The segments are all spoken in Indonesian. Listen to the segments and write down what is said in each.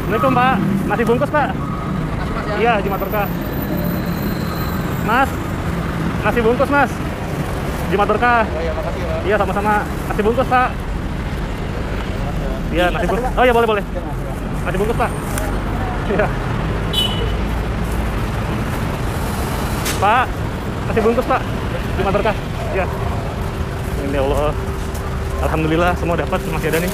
Assalamualaikum Pak, nasi bungkus Pak. Iya, Jumat Berkah. Mas, nasi bungkus Mas. Jumat Berkah. Oh iya, makasih Pak. Iya, sama-sama. Nasi bungkus Pak. Iya, nasi bungkus. Oh iya, boleh. Nasi bungkus Pak. Iya. Pak, nasi bungkus Pak. Jumat Berkah. Iya. Ini Allah. Alhamdulillah semua dapat, masih ada nih.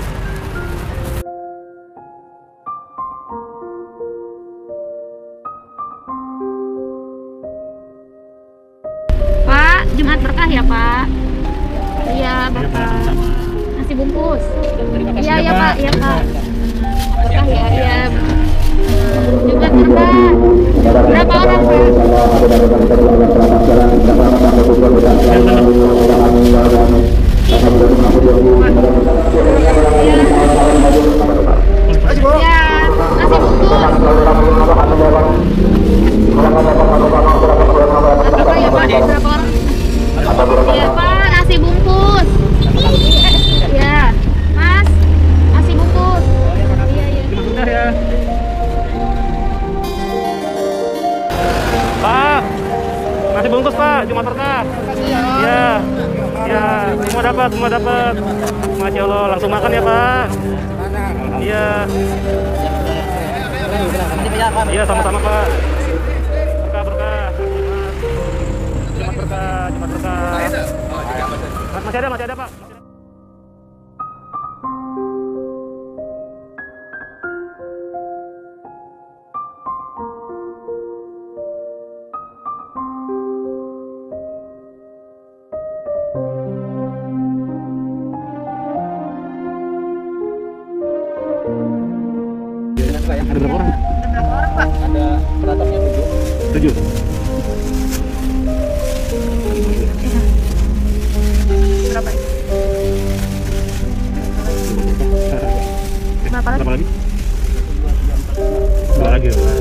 Pak, Jumat Berkah ya Pak. Iya Bapak. Nasi bungkus. Iya ya Pak, iya Pak. Berkah ya, iya. Jumat Berkah. Berapa orang Pak? Iya, nasi bungkus. Berapa ya Pak? Berapa orang? Iya Pak, nasi bungkus. Iya, Mas, nasi bungkus. Iya. Ya. Pak, nasi bungkus Pak, Jumat Berkah. Iya. Ya, semua dapat. Masya Allah, langsung makan ya Pak. Iya. Iya, sama-sama Pak. Berkah. Jumat Berkah. Masih ada Pak. Ada berapa orang? Pak? Ada peratapnya 7. 7. Berapa? Berapa lagi? 2 lagi.